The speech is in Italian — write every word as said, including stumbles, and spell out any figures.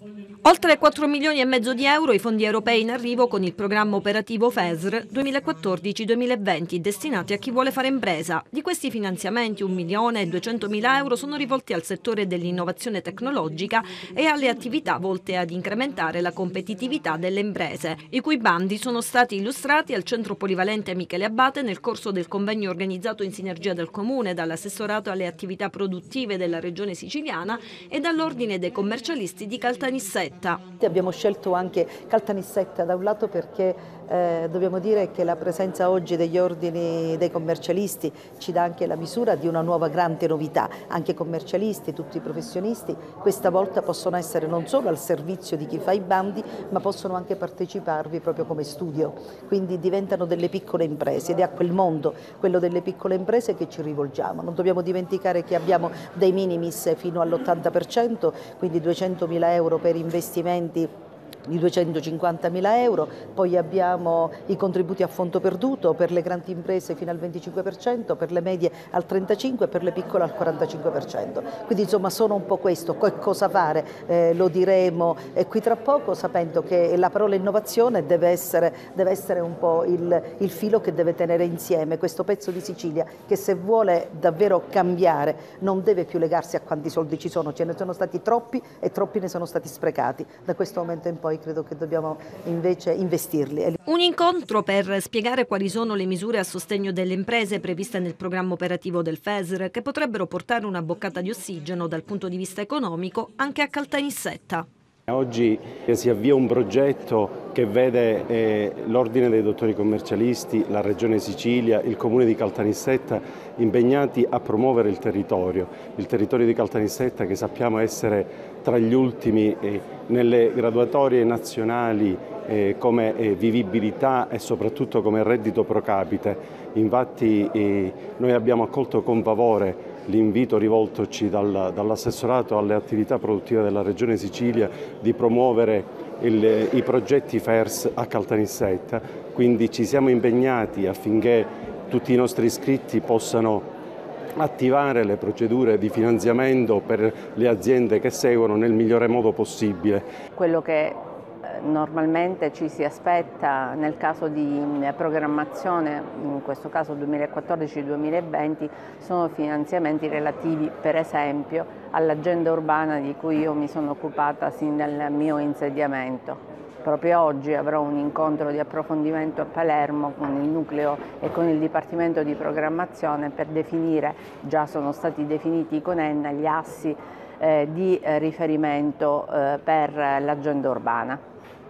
Oltre quattro milioni e mezzo di euro i fondi europei in arrivo con il programma operativo F E S R duemilaquattordici duemilaventi destinati a chi vuole fare impresa. Di questi finanziamenti un milione e duecentomila euro sono rivolti al settore dell'innovazione tecnologica e alle attività volte ad incrementare la competitività delle imprese, i cui bandi sono stati illustrati al Centro Polivalente Michele Abbate nel corso del convegno organizzato in sinergia del Comune, dall'assessorato alle attività produttive della Regione Siciliana e dall'Ordine dei commercialisti di Caltanissetta. Abbiamo scelto anche Caltanissetta da un lato perché eh, dobbiamo dire che la presenza oggi degli ordini dei commercialisti ci dà anche la misura di una nuova grande novità. Anche i commercialisti, tutti i professionisti questa volta possono essere non solo al servizio di chi fa i bandi, ma possono anche parteciparvi proprio come studio, quindi diventano delle piccole imprese ed è a quel mondo, quello delle piccole imprese, che ci rivolgiamo. Non dobbiamo dimenticare che abbiamo dei minimis fino all'ottanta per cento, quindi duecentomila euro per investimenti di duecentocinquantamila euro, poi abbiamo i contributi a fondo perduto per le grandi imprese fino al venticinque per cento, per le medie al trentacinque per cento e per le piccole al quarantacinque per cento. Quindi insomma sono un po' questo, cosa fare eh, lo diremo eh, qui tra poco, sapendo che la parola innovazione deve essere, deve essere un po' il, il filo che deve tenere insieme questo pezzo di Sicilia, che se vuole davvero cambiare non deve più legarsi a quanti soldi ci sono, ce ne sono stati troppi e troppi ne sono stati sprecati. Da questo momento in poi credo che dobbiamo invece investirli. Un incontro per spiegare quali sono le misure a sostegno delle imprese previste nel programma operativo del F E S R che potrebbero portare una boccata di ossigeno dal punto di vista economico anche a Caltanissetta. Oggi si avvia un progetto che vede eh, l'Ordine dei dottori commercialisti, la Regione Sicilia, il Comune di Caltanissetta impegnati a promuovere il territorio, il territorio di Caltanissetta che sappiamo essere tra gli ultimi eh, nelle graduatorie nazionali eh, come eh, vivibilità e soprattutto come reddito pro capite. Infatti eh, noi abbiamo accolto con favore l'invito rivoltoci dal, dall'assessorato alle attività produttive della Regione Sicilia di promuovere il, i progetti F E R S a Caltanissetta, quindi ci siamo impegnati affinché tutti i nostri iscritti possano attivare le procedure di finanziamento per le aziende che seguono nel migliore modo possibile. Quello che normalmente ci si aspetta nel caso di programmazione, in questo caso duemilaquattordici duemilaventi, sono finanziamenti relativi per esempio all'agenda urbana di cui io mi sono occupata sin dal mio insediamento. Proprio oggi avrò un incontro di approfondimento a Palermo con il nucleo e con il Dipartimento di Programmazione per definire, già sono stati definiti con Enna, gli assi eh, di eh, riferimento eh, per l'agenda urbana.